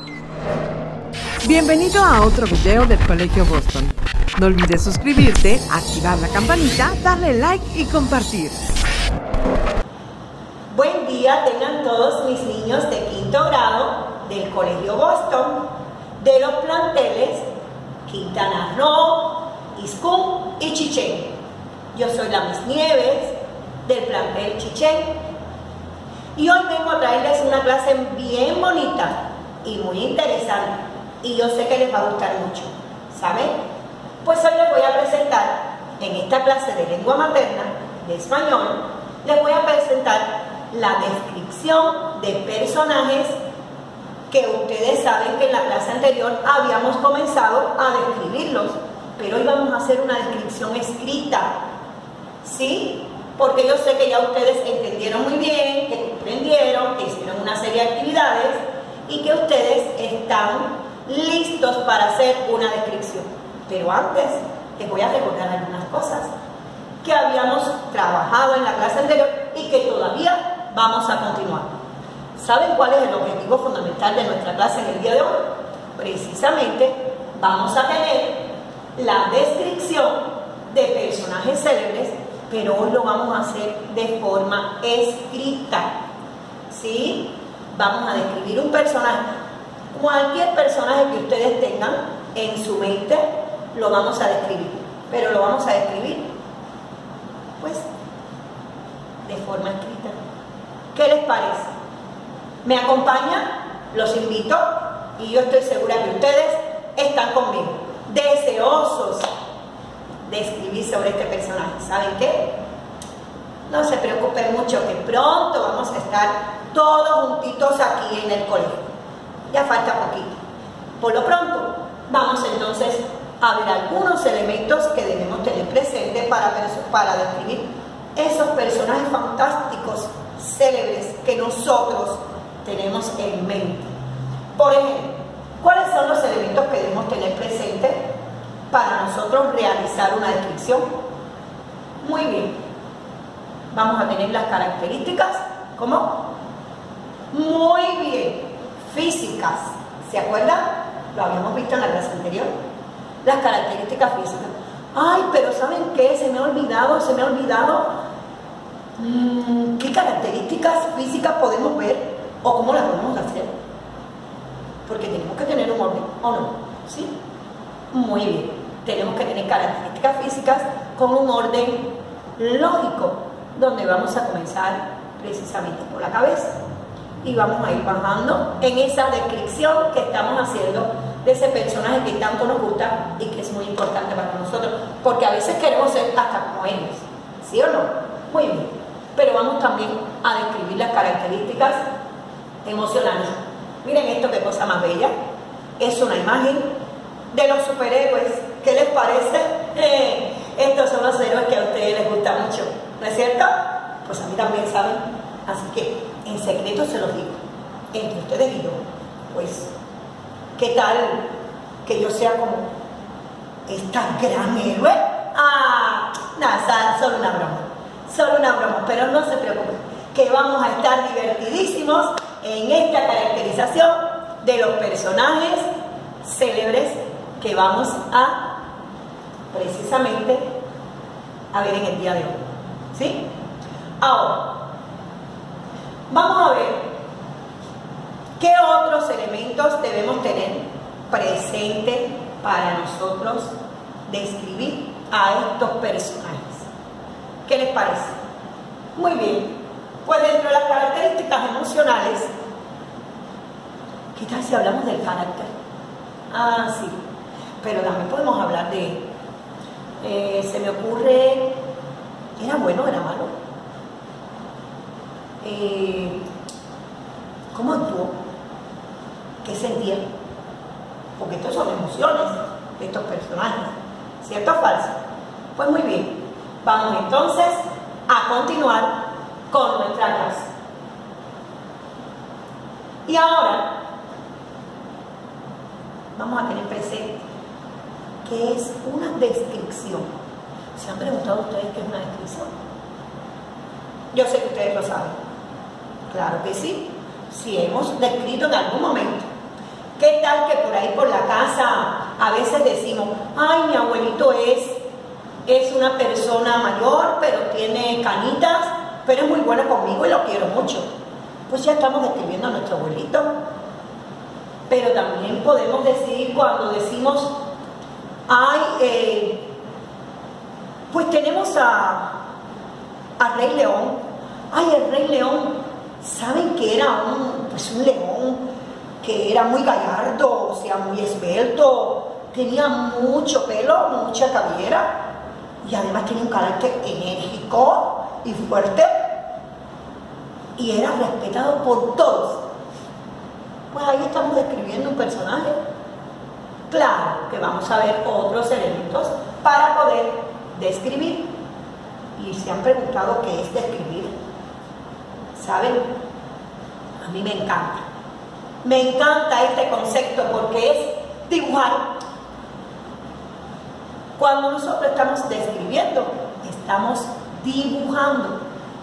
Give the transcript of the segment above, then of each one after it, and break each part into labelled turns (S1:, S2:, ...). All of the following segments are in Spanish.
S1: Bienvenido a otro video del Colegio Boston. No olvides suscribirte, activar la campanita, darle like y compartir.
S2: Buen día tengan todos mis niños de quinto grado del Colegio Boston, de los planteles Quintana Roo, Iscún y Chichén. Yo soy la Miss Nieves del plantel Chichén y hoy vengo a traerles una clase bien bonita y muy interesante y yo sé que les va a gustar mucho, ¿saben? Pues hoy les voy a presentar en esta clase de lengua materna de español, les voy a presentar la descripción de personajes que ustedes saben que en la clase anterior habíamos comenzado a describirlos, pero hoy vamos a hacer una descripción escrita, ¿sí? Porque yo sé que ya ustedes entendieron muy bien, que comprendieron, que hicieron una serie de actividades y que ustedes están listos para hacer una descripción. Pero antes les voy a recordar algunas cosas que habíamos trabajado en la clase anterior y que todavía vamos a continuar. ¿Saben cuál es el objetivo fundamental de nuestra clase en el día de hoy? Precisamente vamos a tener la descripción de personajes célebres, pero hoy lo vamos a hacer de forma escrita, ¿sí? Vamos a describir un personaje, cualquier personaje que ustedes tengan en su mente, lo vamos a describir, pero lo vamos a describir, pues, de forma escrita. ¿Qué les parece? ¿Me acompañan? Los invito y yo estoy segura que ustedes están conmigo, deseosos de escribir sobre este personaje. ¿Saben qué? No se preocupen mucho, que pronto vamos a estar todos juntitos aquí en el colegio. Ya falta poquito. Por lo pronto, vamos entonces a ver algunos elementos que debemos tener presentes para describir esos personajes fantásticos, célebres, que nosotros tenemos en mente. Por ejemplo, ¿cuáles son los elementos que debemos tener presentes para nosotros realizar una descripción? Muy bien. Vamos a tener las características, ¿cómo? Muy bien. Físicas. ¿Se acuerdan? Lo habíamos visto en la clase anterior. Las características físicas. Ay, pero ¿saben qué? Se me ha olvidado. ¿Qué características físicas podemos ver o cómo las podemos hacer? Porque tenemos que tener un orden, ¿o no? ¿Sí? Muy bien. Tenemos que tener características físicas con un orden lógico, donde vamos a comenzar precisamente por la cabeza y vamos a ir bajando en esa descripción que estamos haciendo de ese personaje que tanto nos gusta y que es muy importante para nosotros, porque a veces queremos ser hasta como ellos, ¿sí o no? Muy bien, pero vamos también a describir las características emocionales. Miren esto, qué cosa más bella. Es una imagen de los superhéroes. ¿Qué les parece? Estos son los héroes que a ustedes les gusta mucho, ¿no es cierto? Pues a mí también, ¿saben? Así que en secreto se los digo, entre ustedes y yo, pues, ¿qué tal que yo sea como esta gran héroe? Nada, solo una broma, pero no se preocupen, que vamos a estar divertidísimos en esta caracterización de los personajes célebres que vamos a precisamente a ver en el día de hoy, ¿sí? Ahora, vamos a ver qué otros elementos debemos tener presentes para nosotros describir a estos personajes. ¿Qué les parece? Muy bien, pues dentro de las características emocionales, ¿qué tal si hablamos del carácter? Sí, pero también podemos hablar de, se me ocurre, ¿era bueno o era malo? ¿Cómo actuó? ¿Qué sentía? Porque estos son emociones de estos personajes, ¿cierto o falso? Pues muy bien, vamos entonces a continuar con nuestra clase. Y ahora vamos a tener presente que es una descripción. ¿Se han preguntado ustedes qué es una descripción? Yo sé que ustedes lo saben. Claro que sí. Si hemos descrito en algún momento ahí por la casa a veces decimos, ay, mi abuelito es una persona mayor, pero tiene canitas, pero es muy bueno conmigo y lo quiero mucho. Pues ya estamos describiendo a nuestro abuelito. Pero también podemos decir cuando decimos, ay, pues tenemos a Rey León. Ay, el Rey León, ¿saben que era un león que era muy gallardo, o sea, muy esbelto? Tenía mucho pelo, mucha cabellera y además tenía un carácter enérgico y fuerte y era respetado por todos. Pues ahí estamos describiendo un personaje. Claro que vamos a ver otros elementos para poder describir. Y se han preguntado qué es describir. ¿Saben? A mí me encanta. Me encanta este concepto porque es dibujar. Cuando nosotros estamos describiendo, estamos dibujando.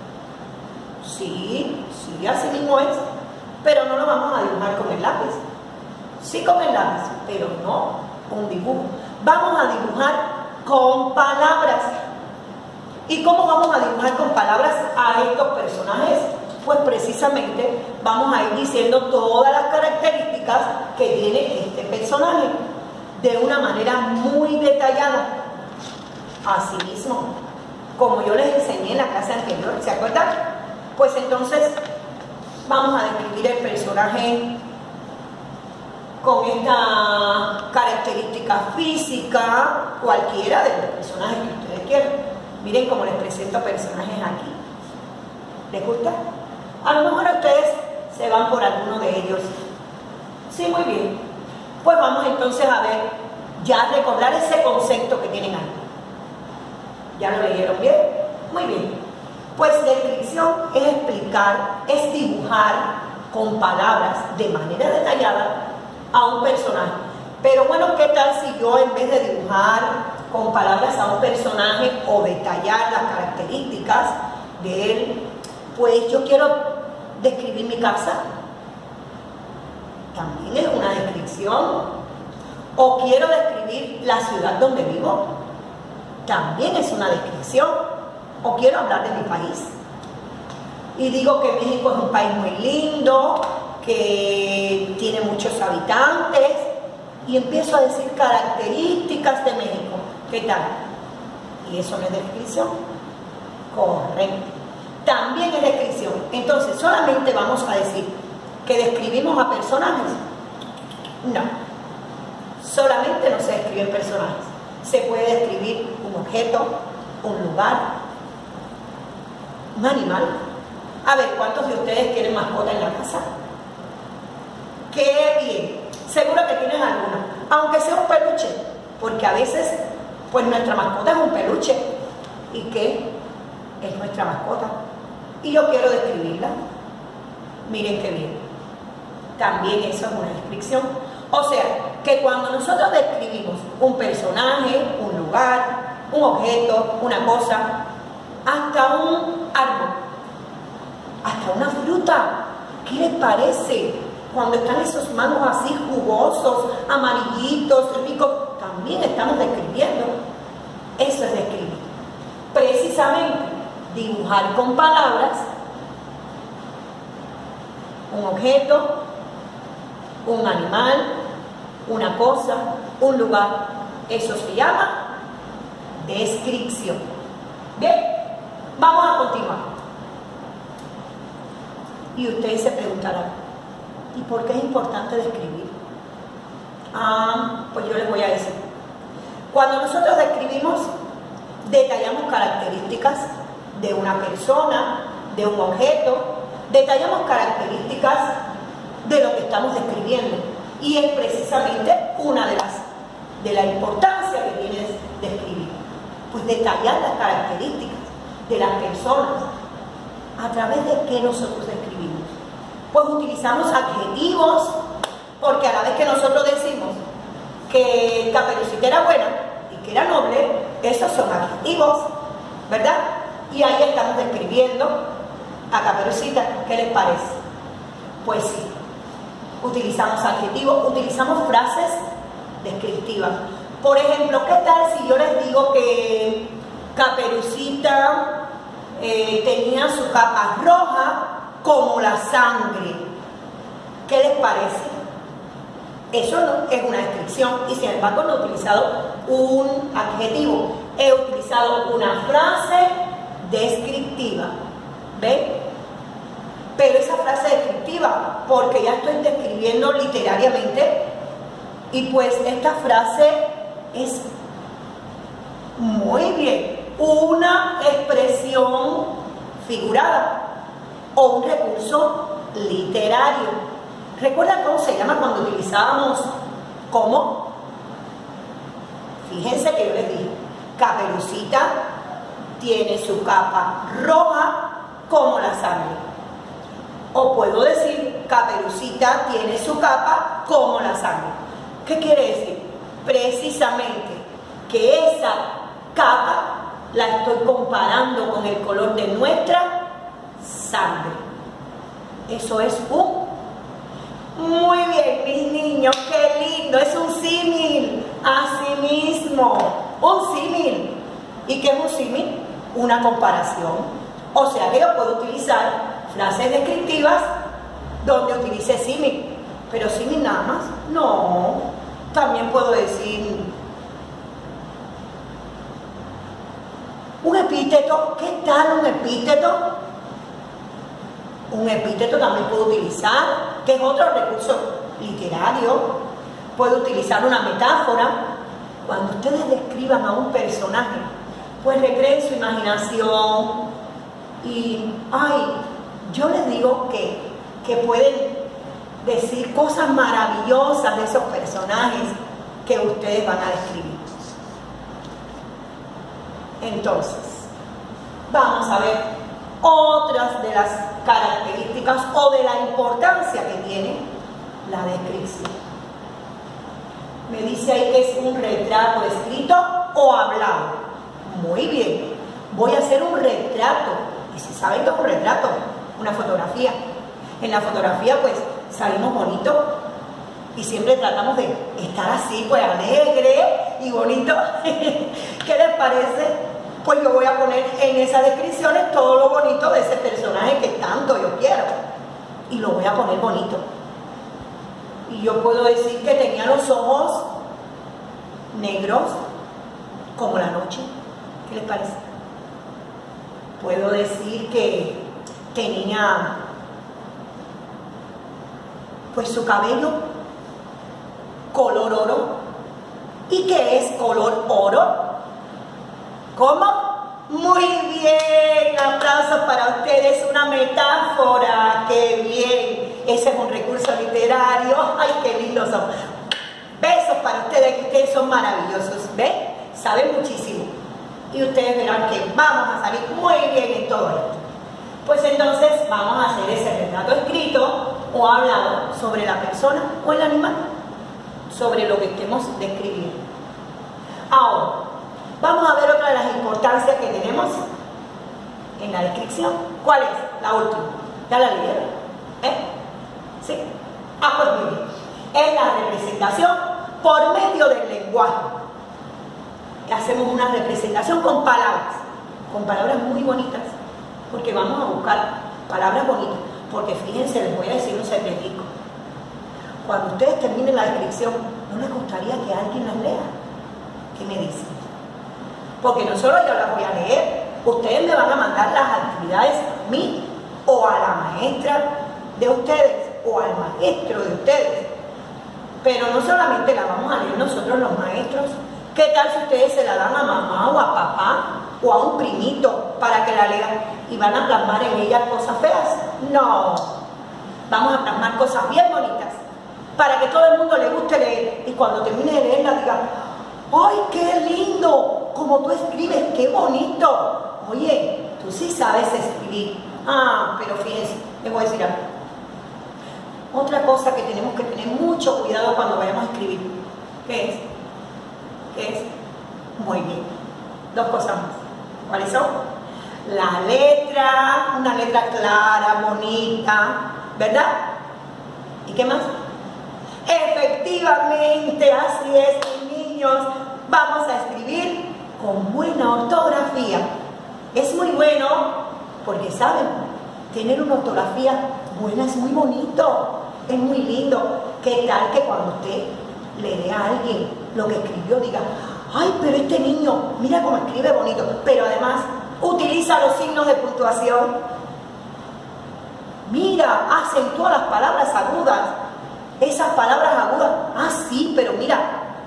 S2: Sí, así mismo es. Pero no lo vamos a dibujar con el lápiz. Sí con el lápiz, pero no con dibujo. Vamos a dibujar con palabras. ¿Y cómo vamos a dibujar con palabras a estos personajes? Pues precisamente vamos a ir diciendo todas las características que tiene este personaje de una manera muy detallada. Asimismo, como yo les enseñé en la clase anterior, ¿se acuerdan? Pues entonces vamos a describir el personaje con esta característica física, cualquiera de los personajes que ustedes quieran. Miren cómo les presento personajes aquí. ¿Les gusta? A lo mejor ustedes se van por alguno de ellos. Sí, muy bien. Pues vamos entonces a ver, ya recordar ese concepto que tienen ahí. ¿Ya lo leyeron bien? Muy bien. Pues descripción es explicar, es dibujar con palabras de manera detallada a un personaje. Pero bueno, ¿qué tal si yo en vez de dibujar con palabras a un personaje o detallar las características de él, pues yo quiero describir mi casa? También es una descripción. O quiero describir la ciudad donde vivo. También es una descripción. O quiero hablar de mi país. Y digo que México es un país muy lindo, que tiene muchos habitantes. Y empiezo a decir características de México. ¿Qué tal? Y eso no es descripción. Correcto. También es descripción. Entonces, ¿solamente vamos a decir que describimos a personajes? No. Solamente no se describen personajes. Se puede describir un objeto, un lugar, un animal. A ver, ¿cuántos de ustedes tienen mascota en la casa? ¡Qué bien! Seguro que tienen alguna, aunque sea un peluche, porque a veces, pues nuestra mascota es un peluche. ¿Y qué es nuestra mascota? Y yo quiero describirla. Miren qué bien. También eso es una descripción. O sea, que cuando nosotros describimos un personaje, un lugar, un objeto, una cosa, hasta un árbol, hasta una fruta, ¿qué les parece? Cuando están esos mangos así jugosos, amarillitos, ricos, también estamos describiendo. Eso es describir. Precisamente, dibujar con palabras un objeto, un animal, una cosa, un lugar. Eso se llama descripción. Bien, vamos a continuar. Y ustedes se preguntarán, ¿y por qué es importante describir? Pues yo les voy a decir. Cuando nosotros describimos, detallamos características de una persona, de un objeto, detallamos características de lo que estamos describiendo. Y es precisamente una de la importancia que tiene describir. Pues detallar las características de las personas. ¿A través de qué nosotros describimos? Pues utilizamos adjetivos, porque a la vez que nosotros decimos que Caperucita era buena y que era noble, esos son adjetivos, ¿verdad? Y ahí estamos describiendo a Caperucita. ¿Qué les parece? Pues sí. utilizamos adjetivos, utilizamos frases descriptivas. Por ejemplo, ¿qué tal si yo les digo que Caperucita tenía su capa roja como la sangre? ¿Qué les parece? Eso no es una descripción y sin embargo no he utilizado un adjetivo, he utilizado una frase descriptiva. ¿Ven? Pero esa frase descriptiva, porque ya estoy describiendo literariamente, y pues esta frase es muy bien una expresión figurada o un recurso literario. ¿Recuerdan cómo se llama cuando utilizábamos cómo? Fíjense que yo les dije, Caperucita tiene su capa roja como la sangre. O puedo decir, Caperucita tiene su capa como la sangre. ¿Qué quiere decir? Precisamente que esa capa la estoy comparando con el color de nuestra sangre. Eso es un... Muy bien, mis niños, qué lindo, es un símil, así mismo, un símil. ¿Y qué es un símil? Una comparación. O sea que yo puedo utilizar frases descriptivas donde utilice símil, pero símil nada más, no. También puedo decir un epíteto. ¿Qué tal un epíteto? Un epíteto también puedo utilizar, que es otro recurso literario. Puedo utilizar una metáfora. Cuando ustedes describan a un personaje, pues recreen su imaginación y, yo les digo que pueden decir cosas maravillosas de esos personajes que ustedes van a describir. Entonces, vamos a ver otras de las características o de la importancia que tiene la descripción. Me dice ahí que es un retrato escrito o hablado. Muy bien, voy a hacer un retrato. Y si saben que es un retrato, una fotografía. En la fotografía pues salimos bonitos y siempre tratamos de estar así, pues alegre y bonito. ¿Qué les parece? Pues yo voy a poner en esas descripciones todo lo bonito de ese personaje que tanto yo quiero. Y lo voy a poner bonito. Y yo puedo decir que tenía los ojos negros como la noche. ¿Qué les parece? Puedo decir que tenía pues su cabello color oro. ¿Y qué es color oro? ¿Cómo? Muy bien, aplausos para ustedes, una metáfora, qué bien, ese es un recurso literario, ay qué lindos son. Besos para ustedes, que ustedes son maravillosos, ¿ven? Saben muchísimo y ustedes verán que vamos a salir muy bien en todo esto. Pues entonces vamos a hacer ese retrato escrito o hablado sobre la persona o el animal, sobre lo que estemos describiendo. Ahora, vamos a ver otra de las importancias que tenemos en la descripción. ¿Cuál es? La última. ¿Ya la leyeron? ¿Sí? Pues muy bien. Es la representación por medio del lenguaje. Hacemos una representación con palabras muy bonitas, porque vamos a buscar palabras bonitas. Porque fíjense, les voy a decir un secretico. Cuando ustedes terminen la descripción, ¿no les gustaría que alguien las lea? ¿Qué me dicen? Porque no solo yo las voy a leer, ustedes me van a mandar las actividades a mí o a la maestra de ustedes o al maestro de ustedes. Pero no solamente la vamos a leer nosotros los maestros. ¿Qué tal si ustedes se la dan a mamá o a papá o a un primito para que la lean y van a plasmar en ella cosas feas? No, vamos a plasmar cosas bien bonitas para que todo el mundo le guste leer y cuando termine de leerla diga: ¡ay, qué lindo! Como tú escribes, qué bonito. Oye, tú sí sabes escribir. Pero fíjense, les voy a decir algo. Otra cosa que tenemos que tener mucho cuidado cuando vayamos a escribir. ¿Qué es? ¿Qué es? Muy bien. Dos cosas más. ¿Cuáles son? La letra, una letra clara, bonita, ¿verdad? ¿Y qué más? Efectivamente, así es, mis niños. Vamos a escribir con buena ortografía. Es muy bueno porque, ¿saben? Tener una ortografía buena es muy bonito, es muy lindo. ¿Qué tal que cuando usted le dé a alguien lo que escribió diga, ay, pero este niño, mira cómo escribe bonito, pero además utiliza los signos de puntuación? Mira, acentúa las palabras agudas. Esas palabras agudas, sí, pero mira,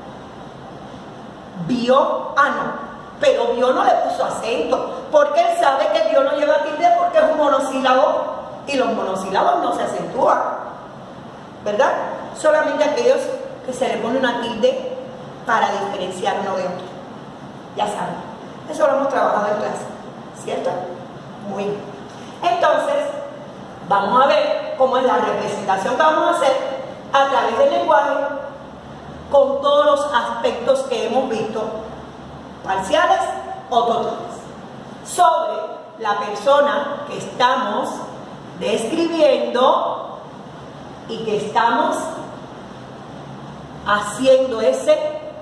S2: vio, no, pero vio no le puso acento, porque él sabe que vio no lleva tilde porque es un monosílabo, y los monosílabos no se acentúan, ¿verdad? Solamente aquellos que se le pone una tilde para diferenciar uno de otro. Ya saben, eso lo hemos trabajado en clase, ¿cierto? Muy bien. Entonces, vamos a ver cómo es la representación que vamos a hacer a través del lenguaje con todos los aspectos que hemos visto, parciales o totales, sobre la persona que estamos describiendo y que estamos haciendo ese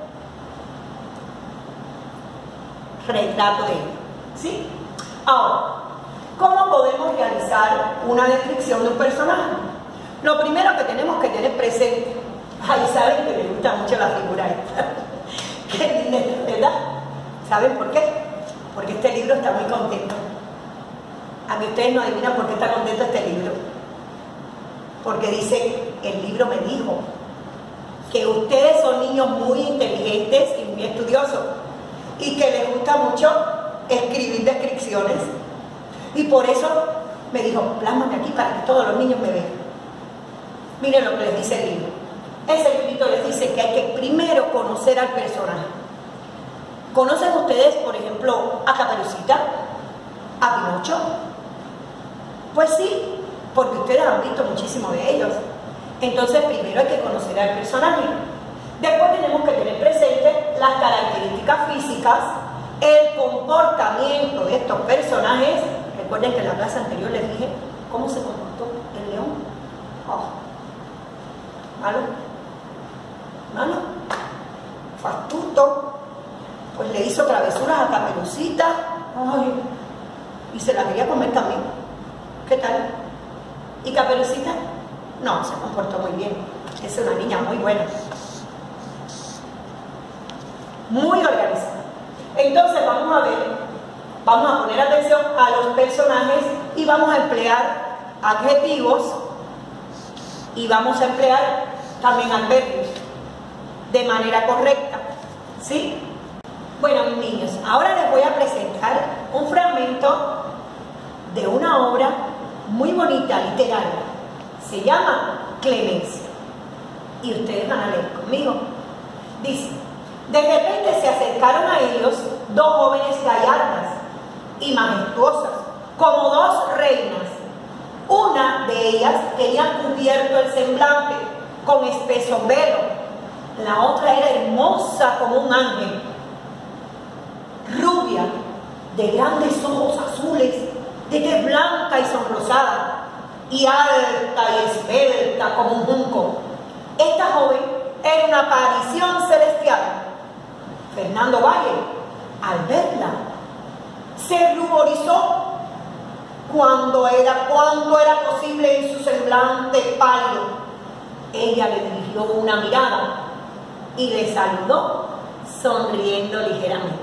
S2: retrato de ella, ¿sí? Ahora, ¿cómo podemos realizar una descripción de un personaje? Lo primero que tenemos que tener presente, saben que me gusta mucho la figura esta, qué linda, ¿verdad? ¿Saben por qué? Porque este libro está muy contento. A mí ustedes no adivinan por qué está contento este libro. Porque dice, el libro me dijo que ustedes son niños muy inteligentes y muy estudiosos y que les gusta mucho escribir descripciones, y por eso me dijo, plásmame aquí para que todos los niños me vean. Miren lo que les dice el libro. Ese librito les dice que hay que primero conocer al personaje. ¿Conocen ustedes, por ejemplo, a Caperucita? ¿A Pinocho? Pues sí, porque ustedes han visto muchísimo de ellos. Entonces primero hay que conocer al personaje. Después tenemos que tener presente las características físicas, el comportamiento de estos personajes. Recuerden que en la clase anterior les dije cómo se comportó el león. Malo, malo, fue astuto, pues le hizo travesuras a Caperucita, y se la quería comer también. ¿Qué tal? ¿Y Caperucita? No, se comportó muy bien, es una niña muy buena, muy organizada. Entonces vamos a ver, vamos a poner atención a los personajes y vamos a emplear adjetivos y vamos a emplear también adverbios de manera correcta, ¿sí? Bueno, mis niños, ahora les voy a presentar un fragmento de una obra muy bonita, literaria. Se llama Clemencia. Y ustedes van a leer conmigo. Dice, de repente se acercaron a ellos dos jóvenes gallardas y majestuosas, como dos reinas. Una de ellas tenía cubierto el semblante con espeso velo, la otra era hermosa como un ángel, rubia, de grandes ojos azules, de tez blanca y sonrosada, y alta y esbelta como un junco. Esta joven era una aparición celestial. Fernando Valle, al verla, se ruborizó cuando era posible en su semblante pálido. Ella le dirigió una mirada y le saludó sonriendo ligeramente.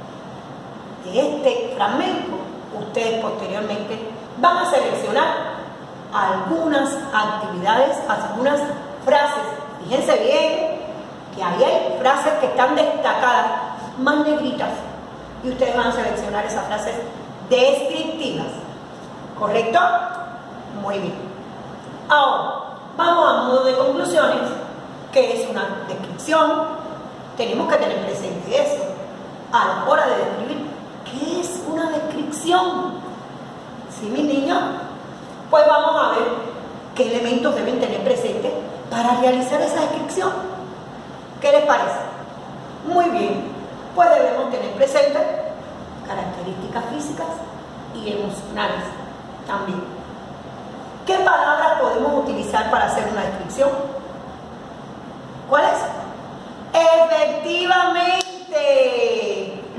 S2: De este fragmento, ustedes posteriormente van a seleccionar algunas actividades, algunas frases. Fíjense bien que ahí hay frases que están destacadas, más negritas, y ustedes van a seleccionar esas frases descriptivas. ¿Correcto? Muy bien. Ahora, vamos a modo de conclusiones. ¿Qué es una descripción? Tenemos que tener presente eso a la hora de describir. ¿Qué es una descripción? ¿Sí, mis niños? Pues vamos a ver qué elementos deben tener presentes para realizar esa descripción. ¿Qué les parece? Muy bien. Pues debemos tener presentes características físicas y emocionales también. ¿Qué palabras podemos utilizar para hacer una descripción? ¿Cuáles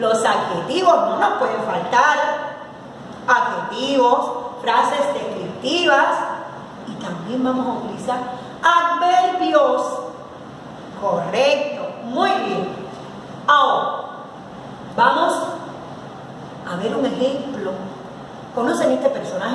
S2: los adjetivos no nos pueden faltar. Adjetivos, frases descriptivas y también vamos a utilizar adverbios. Correcto, muy bien. Ahora, vamos a ver un ejemplo. ¿Conocen este personaje?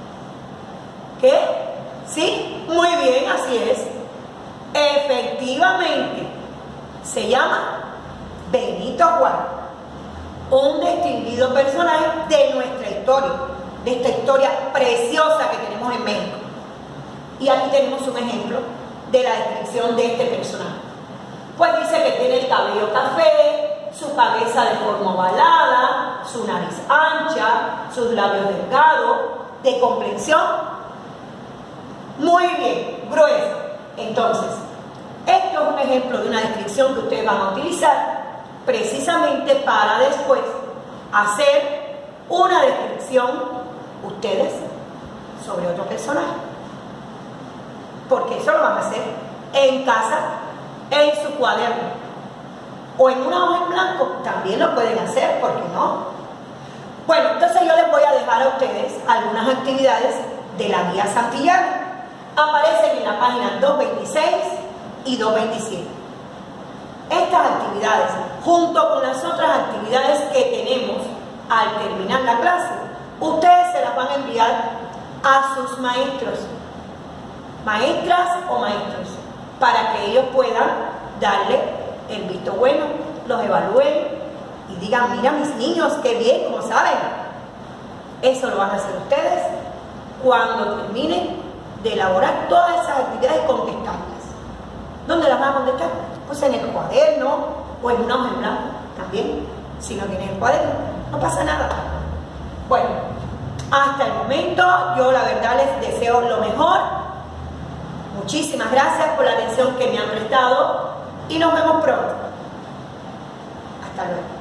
S2: ¿Qué? ¿Sí? Muy bien, así es. Efectivamente, se llama Benito Juárez, un distinguido personaje de nuestra historia, de esta historia preciosa que tenemos en México. Y aquí tenemos un ejemplo de la descripción de este personaje. Pues dice que tiene el cabello café, su cabeza de forma ovalada, su nariz ancha, sus labios delgados, de complexión muy bien, gruesa. Entonces, esto es un ejemplo de una descripción que ustedes van a utilizar precisamente para después hacer una descripción ustedes sobre otro personaje. Porque eso lo van a hacer en casa, en su cuaderno o en una hoja en blanco. También lo pueden hacer, ¿por qué no? Bueno, entonces yo les voy a dejar a ustedes algunas actividades de la guía Santillana. Aparecen en la página 226 y 227. Estas actividades, junto con las otras actividades que tenemos al terminar la clase, ustedes se las van a enviar a sus maestros, maestras o maestros, para que ellos puedan darle el visto bueno, los evalúen y digan, mira mis niños, qué bien, como saben. Eso lo van a hacer ustedes cuando terminen de elaborar todas esas actividades y contestarlas. ¿Dónde las van a contestar? Pues en el cuaderno o en una hoja en blanco también. Si no tienes el cuaderno, no pasa nada. Bueno, hasta el momento yo la verdad les deseo lo mejor. Muchísimas gracias por la atención que me han prestado y nos vemos pronto. Hasta luego.